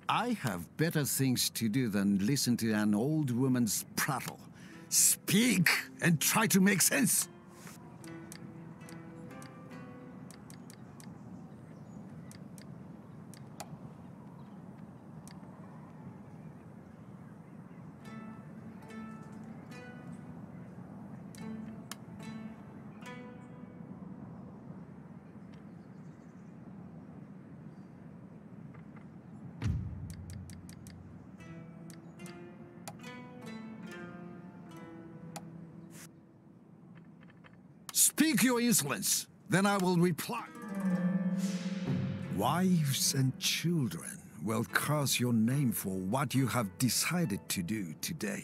I have better things to do than listen to an old woman's prattle. Speak and try to make sense. Speak your insolence, then I will reply. Wives and children will curse your name for what you have decided to do today.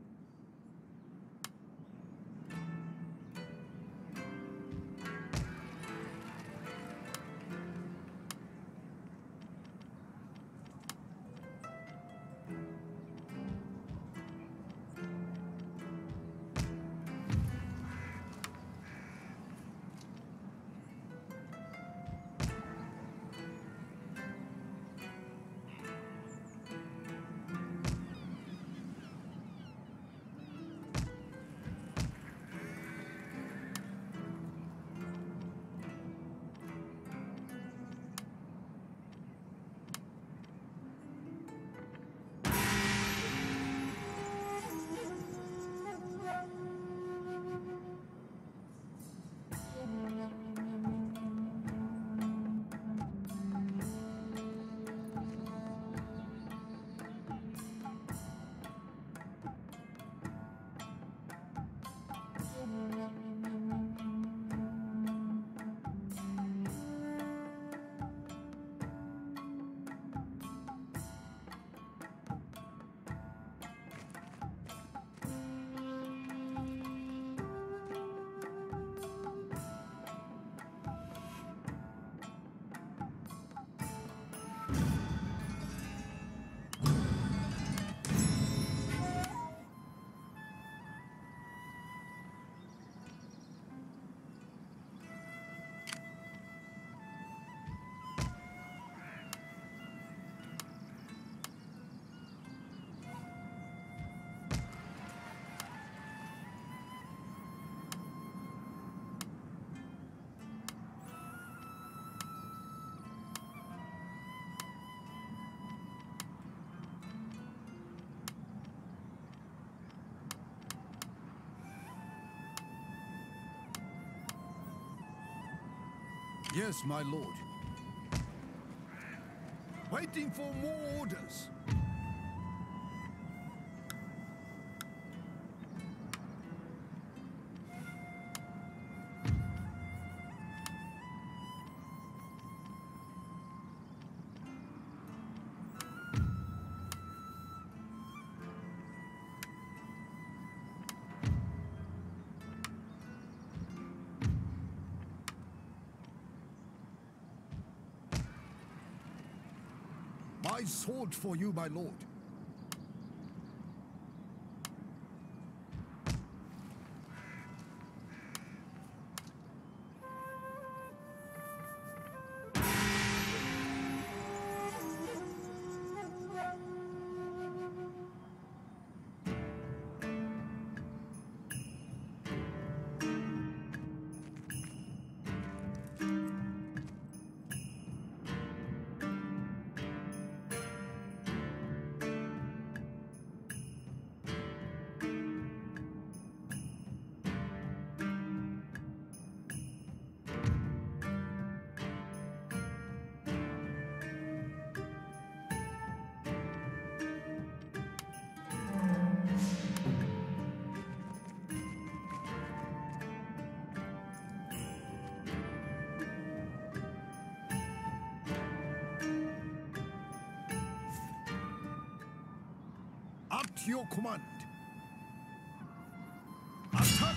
Yes, my lord. Waiting for more orders. My sword for you, my lord. Up to your command. Attack!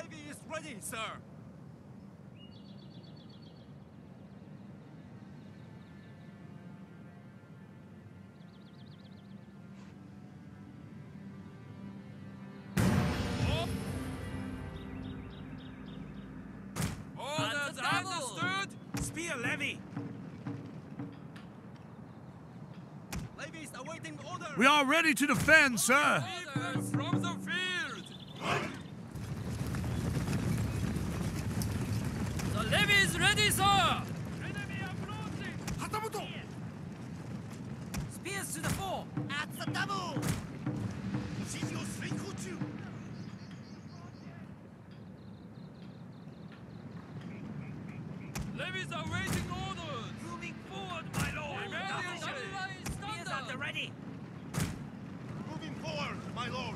levy is ready, sir. Orders understood! Spear levy! Levies awaiting orders. We are ready to defend, sir! Orders from the field! The levy is ready, sir! Enemy approaching! Hatamoto! Spears to the fore! At the double. Levies are waiting orders! Moving forward, my lord! Spears at the ready! Moving forward, my lord.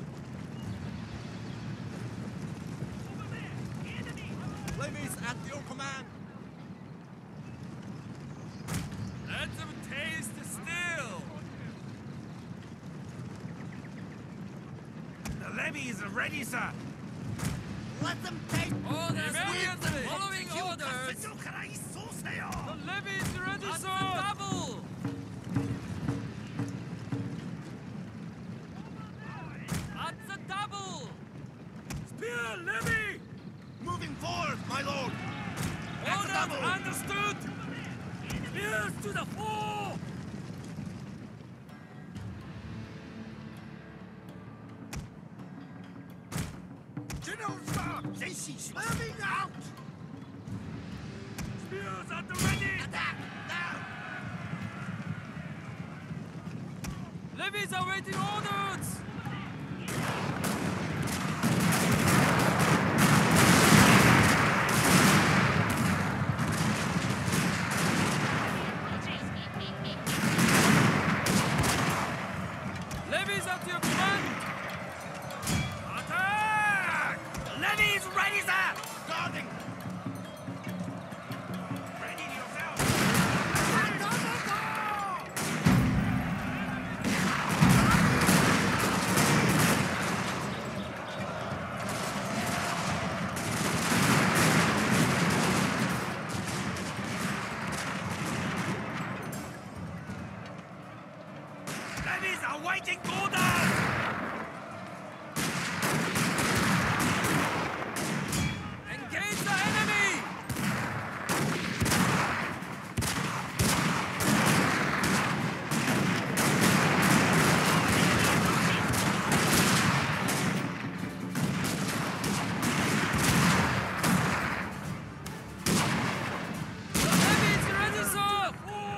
Over there! Enemy! Levies at your command. Let them taste still! The levy is ready, sir! Let them take Orders immediately! Following orders! The levy is ready, sir! Double! At the double! Spear levy! moving forward, my lord. Orders understood! Spears to the fore! General Star! Slamming out! Spears at the ready! Attack now. Levies are waiting orders! Levies at your command! Attack! Levies ready, sir! Guarding. Ready yourself! Levies are waiting orders! Engage the enemy! The levy is ready, sir!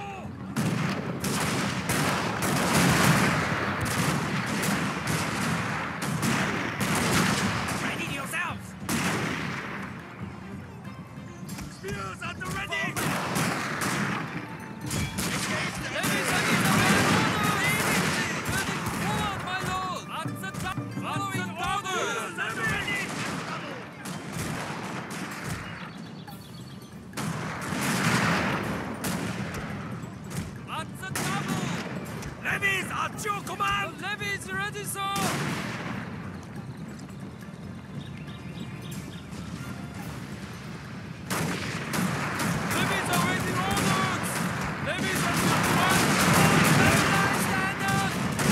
Ready yourselves! Spears at the ready! Levies ready to moving forward, my lord! At the top! Following orders! Ready! At the double! Levies at your command! The levy is ready, sir! Levies are waiting orders! Levies at your command! Stand standard!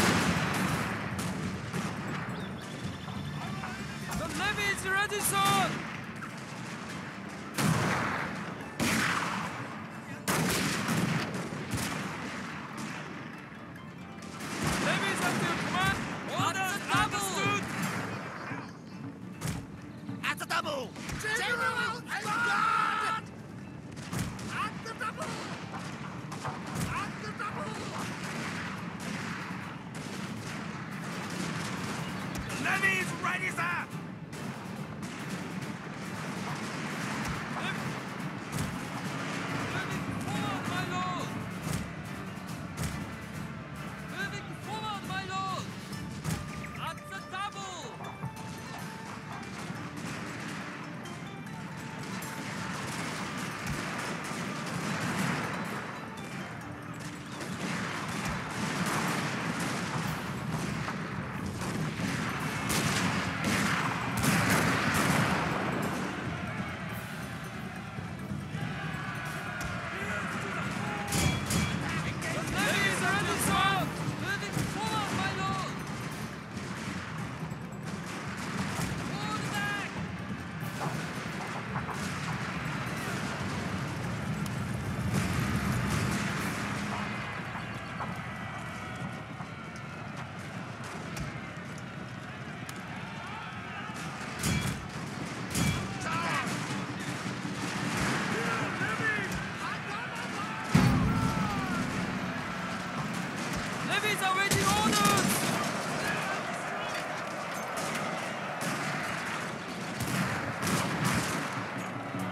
The levy is ready, sir! Levies at your command! Orders understood! At the double. General and guard! At the double! At the double! The levy is ready, sir! Moving forward, my lord! Moving forward, my lord! At the double!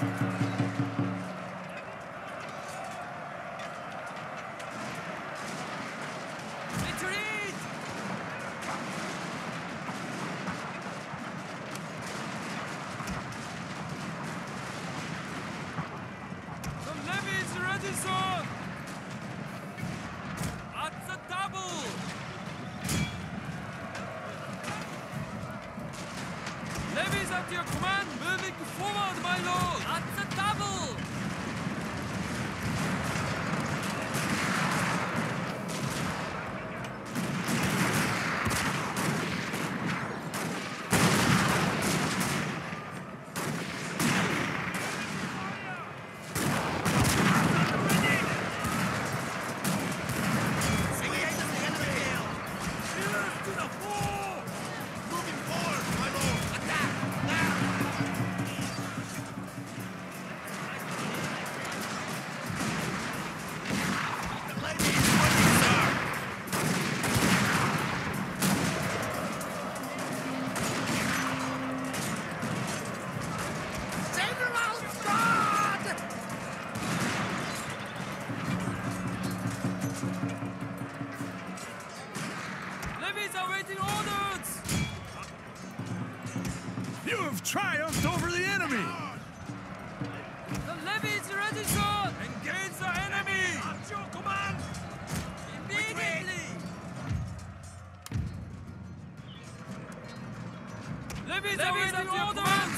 Retreat! The levy's ready, sir! At the double! Levy's at your command, moving forward, my lord! At the double! Engage at the end of the hill! Sailors to the fore! Moving forward, my lord! Attack! Now! The lady is waiting, sir! General Guard! Levies are waiting orders! You have triumphed over the enemy! The levy's ready, sir! Engage the enemy! At your command! Immediately! Levies are waiting orders!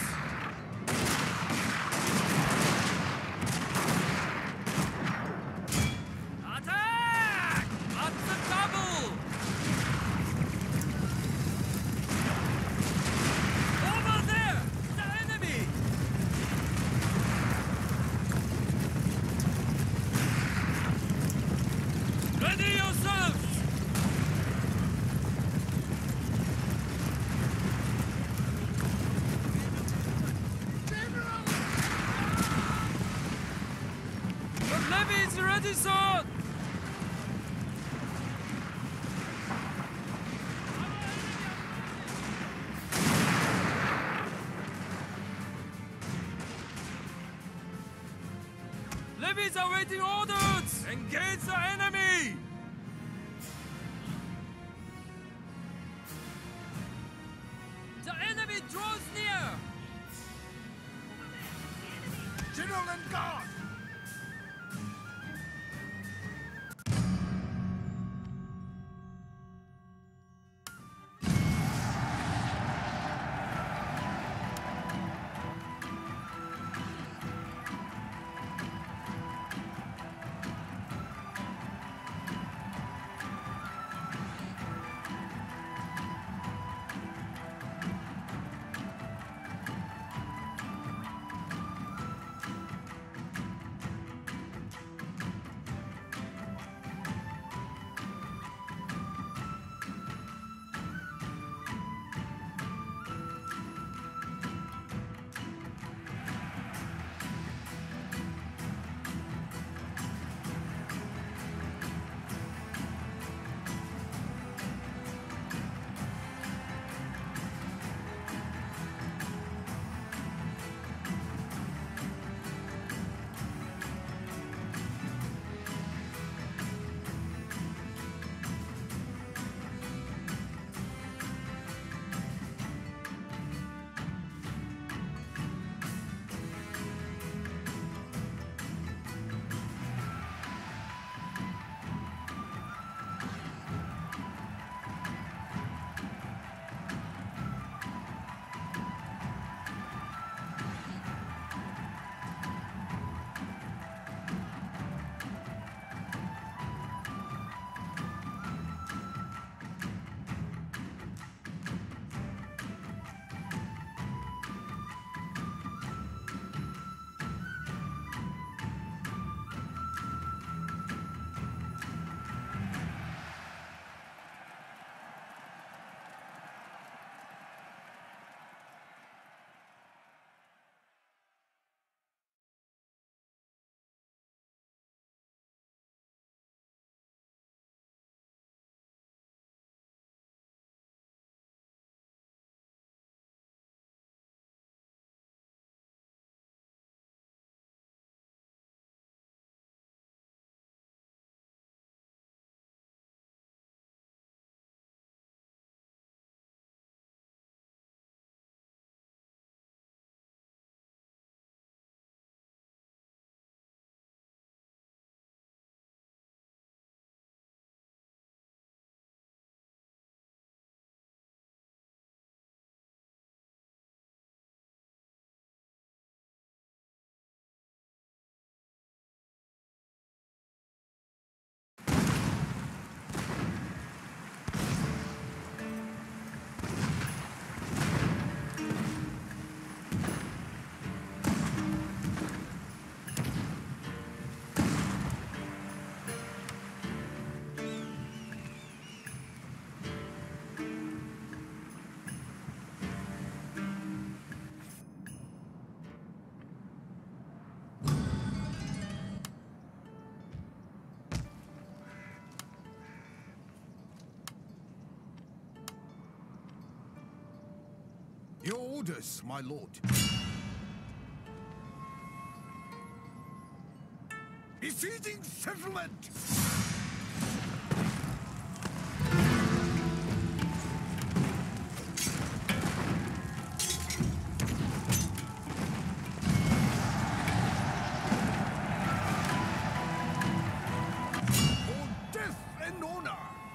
Attack! At the double! Over there! The enemy! Ready yourselves! The levy is ready, sir! Levies are waiting orders! Engage the enemy! The enemy draws near! General and Guard! Your orders, my lord. Besieging settlement! For death and honor!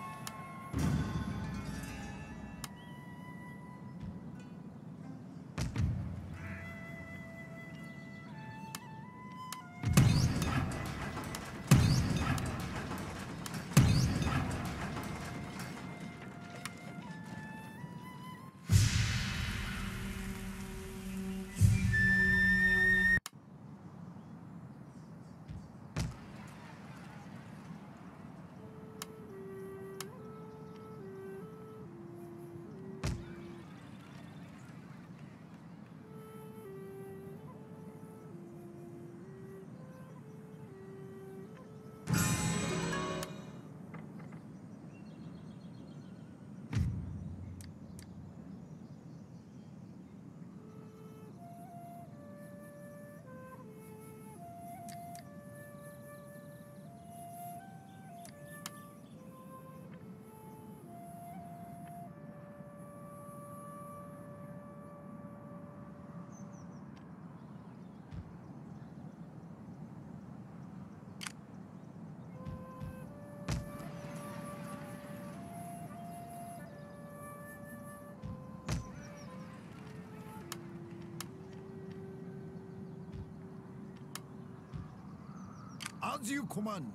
As you command.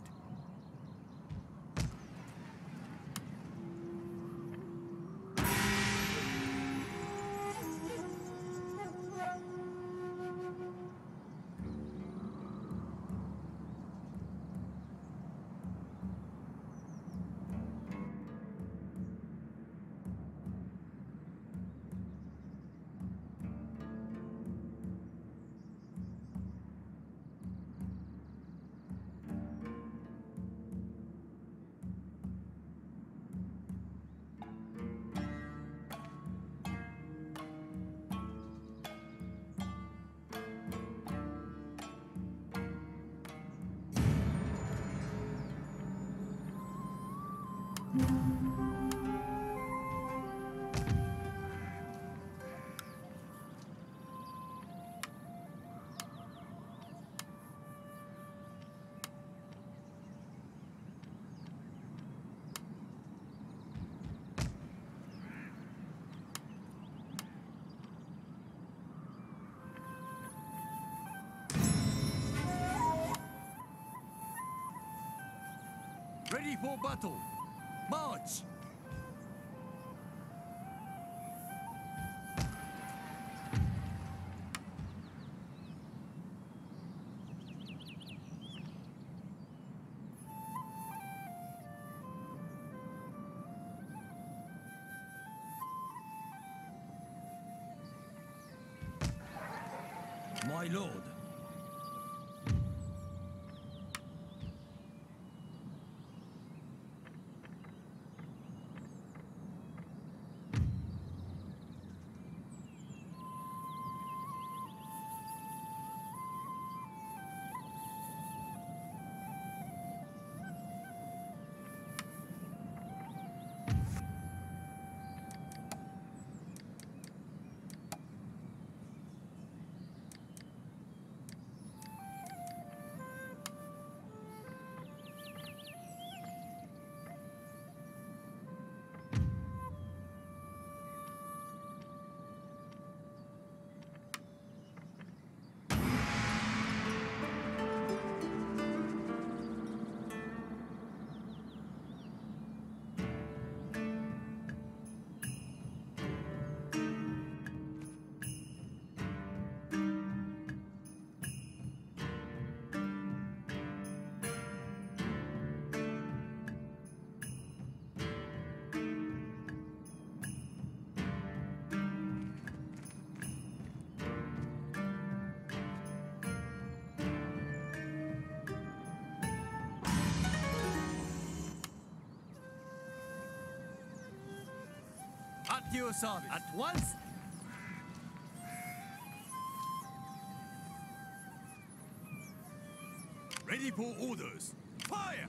Ready for battle. March! My lord. At your service. At once, Ready for orders. Fire!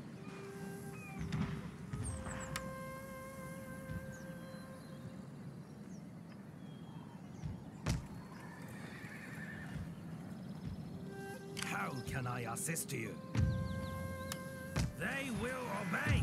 How can I assist you? They will obey.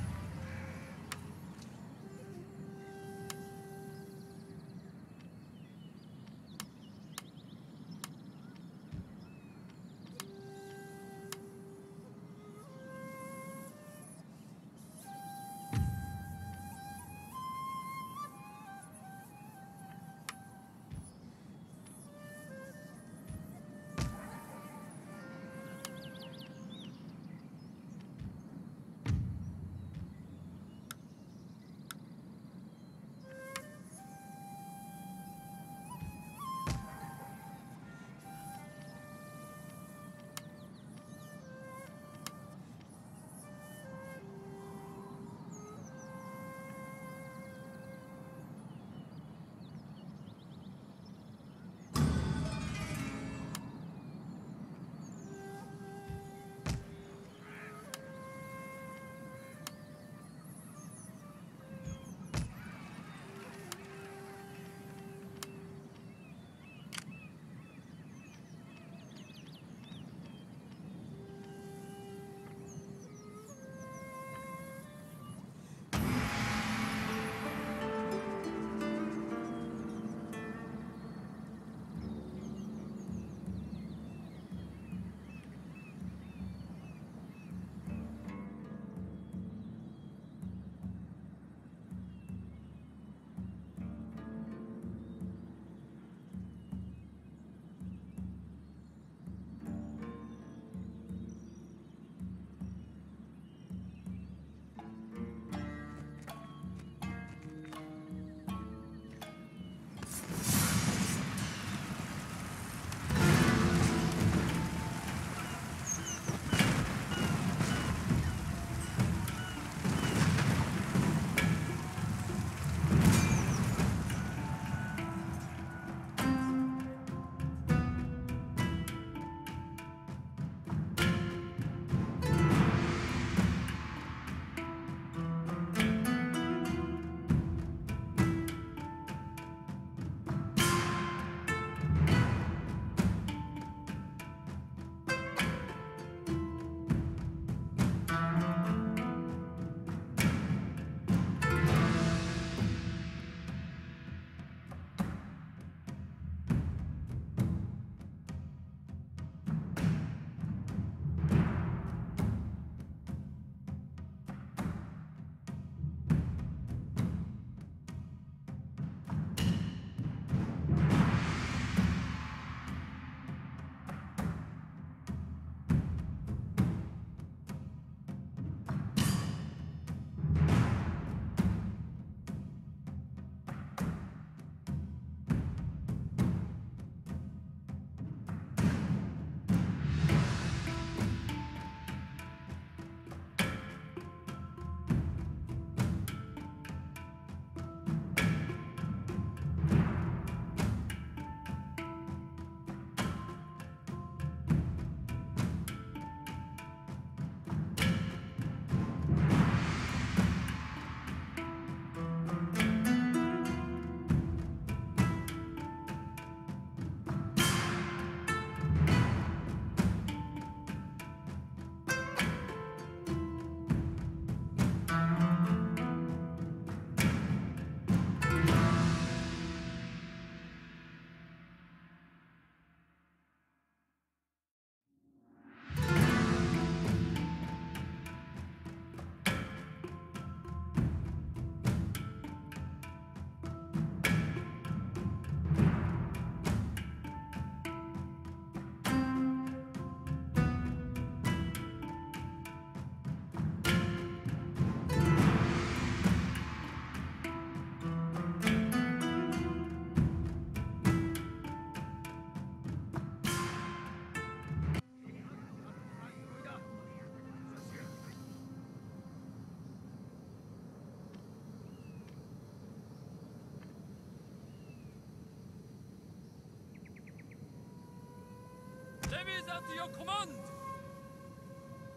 Levy is at your command!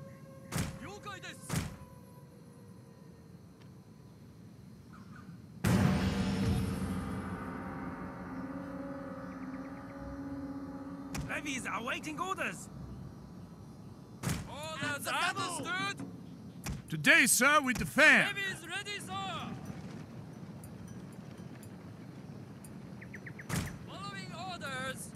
了解です。 Levies are awaiting orders. Orders understood. Today, sir, we defend. Levies ready, sir. Following orders.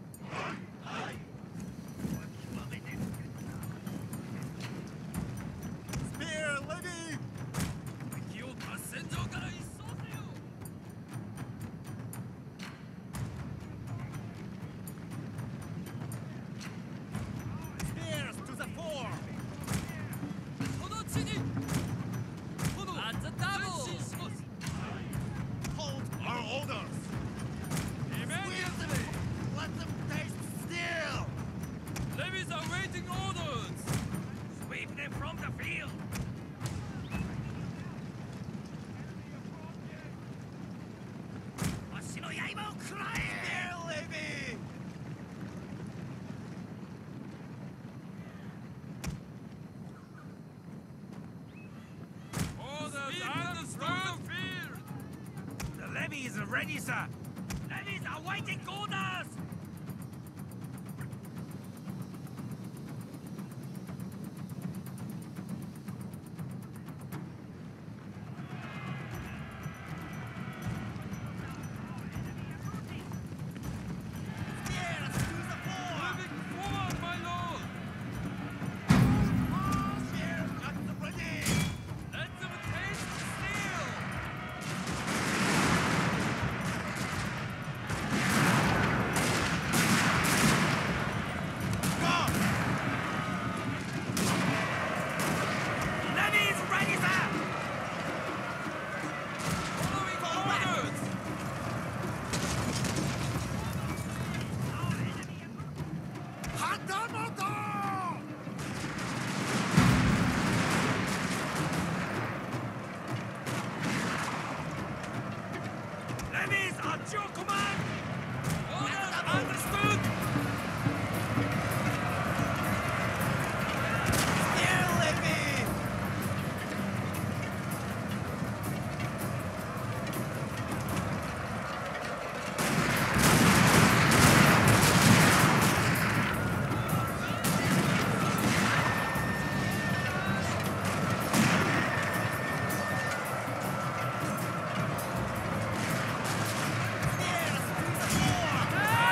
Spear, Levy! 敵を合戦場から一掃せよ。 Spears to the fore! この地に。At the double. 前進します。 Hold our orders! Immediately. Let them taste steel! Levies are waiting orders. Sweep them from the field! Spear, Levy! Orders understood. Field. The levies are ready, sir! Levies are waiting orders! Spears to the fore! Moving forward, my lord. Spears at the ready! Let them taste steel. Go! Levies ready, sir! Following orders. Hatamoto! Levies at your command! Orders understood. Spear, Levy! Spears to the fore!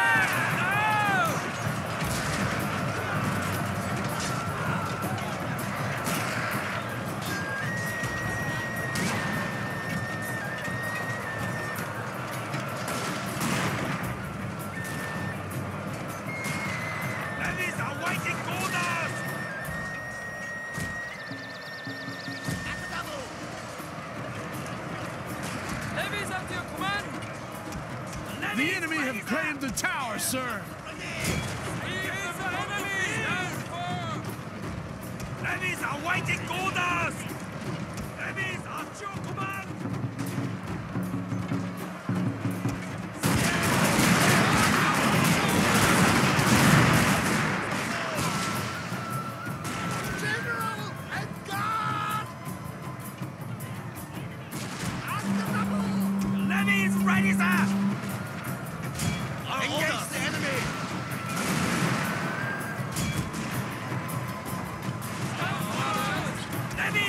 Levies are waiting orders! At the double! Levies at your command. The enemy have claimed the tower, sir. Levies are enemy. Stand firm. Levies are waiting orders! Levies at your command! General and guard! At the double! Levies ready, sir! Engage the enemy! Levies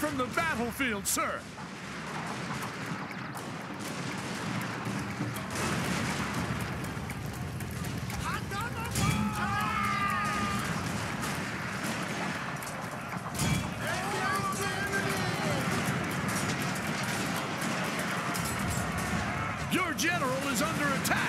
from the battlefield, sir. Your general is under attack.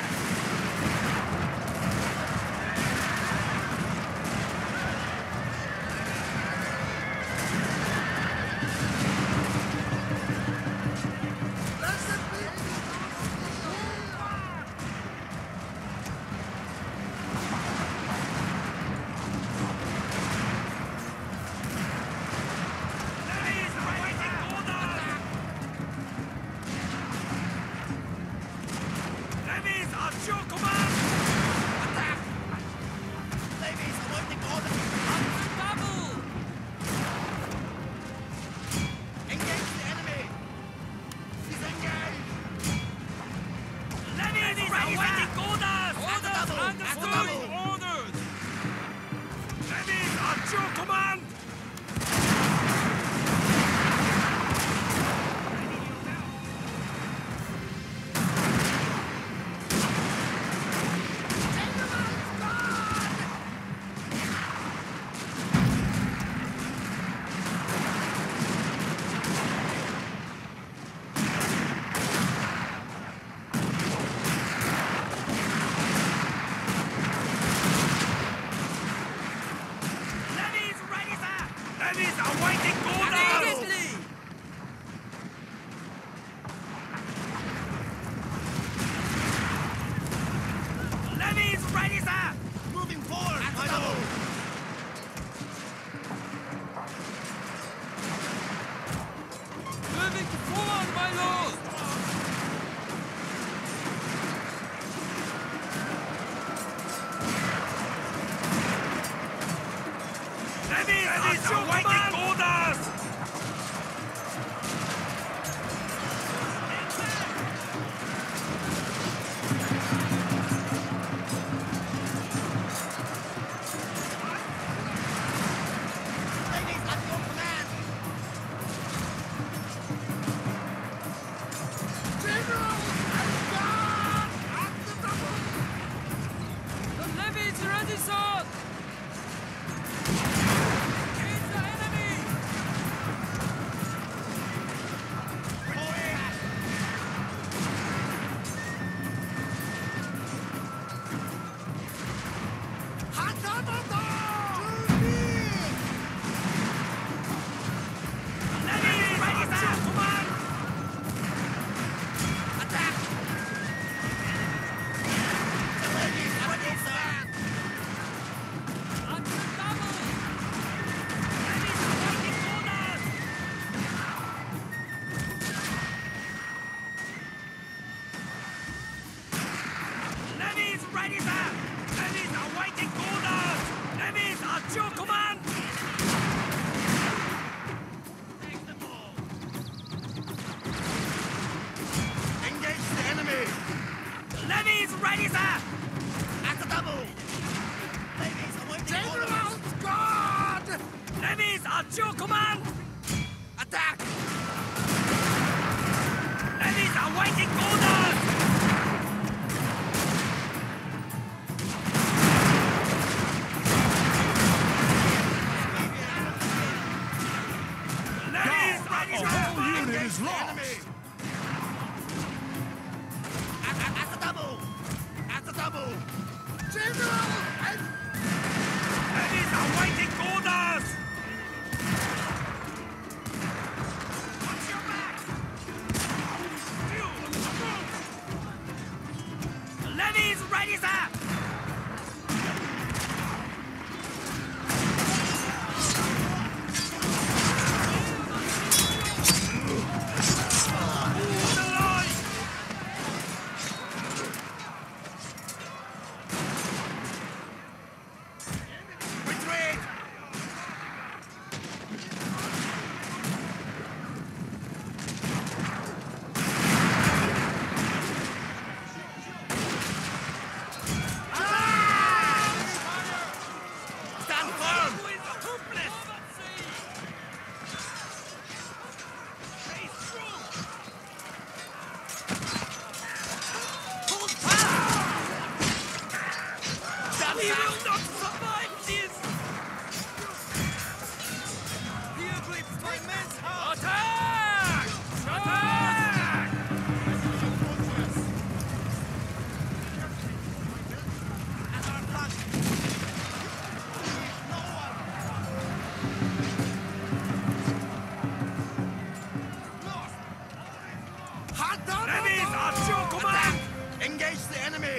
Levies at your command! Engage the enemy!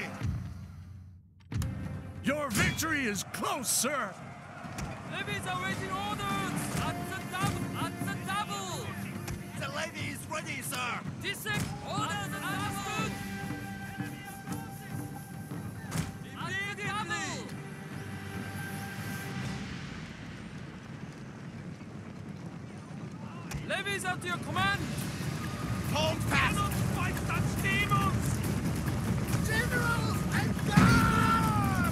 Your victory is close, sir. Levies are waiting orders! At the double! At the double! The levy is ready, sir! Disect orders understood! At the double! Levies at your command! Hold fast! Cannot fight such demons! General and guard!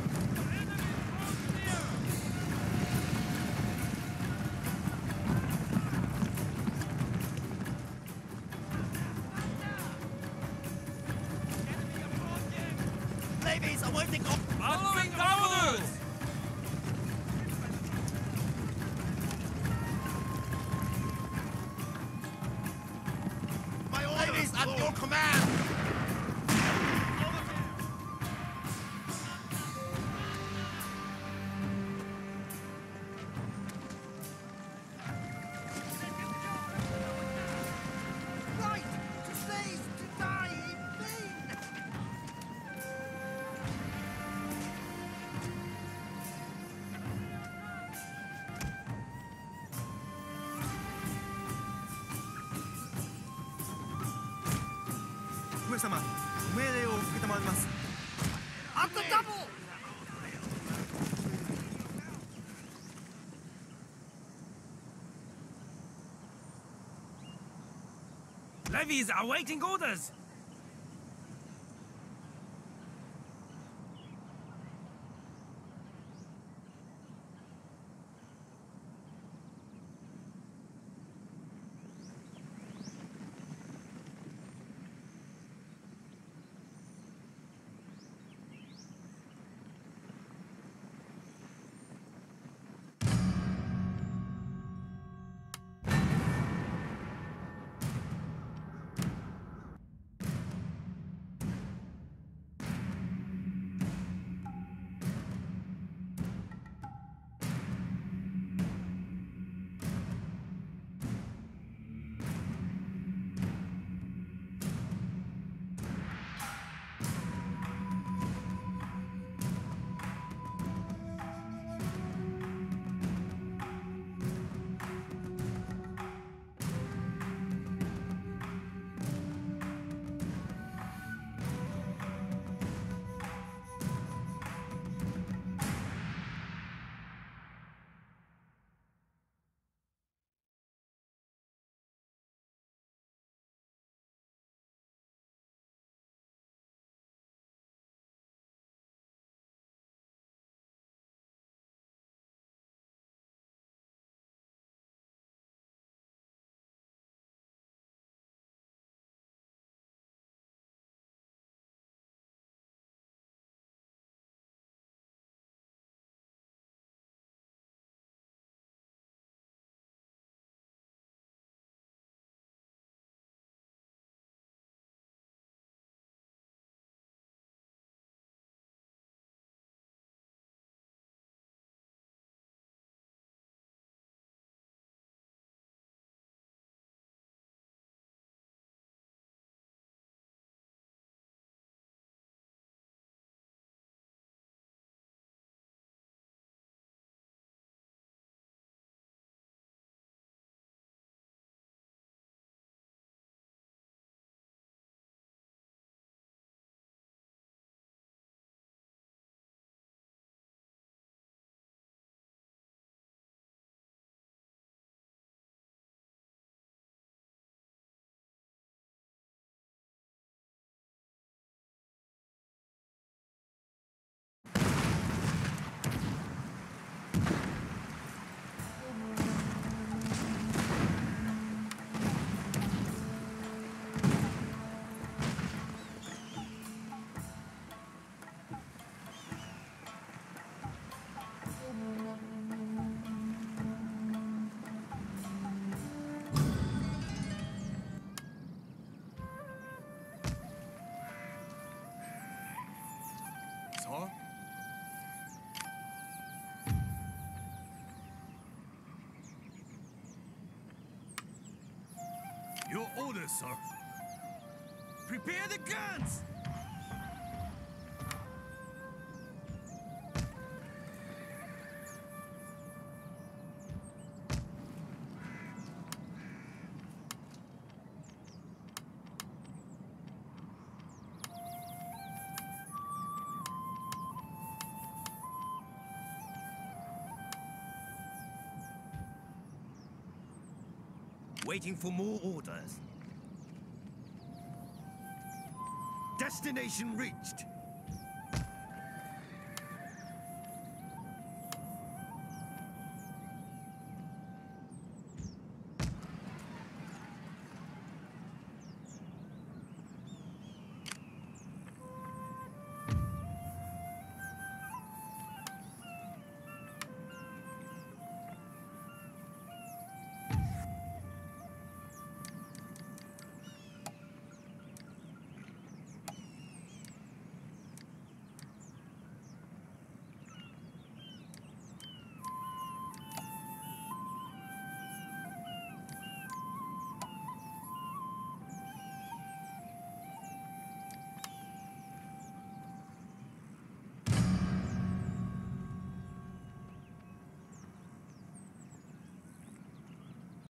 Levies awaiting Following orders! My orders at your command! Right! To stay is to die in vain! At the double! Levies are waiting orders! Your orders, sir. Prepare the guns! Waiting for more orders. Destination reached.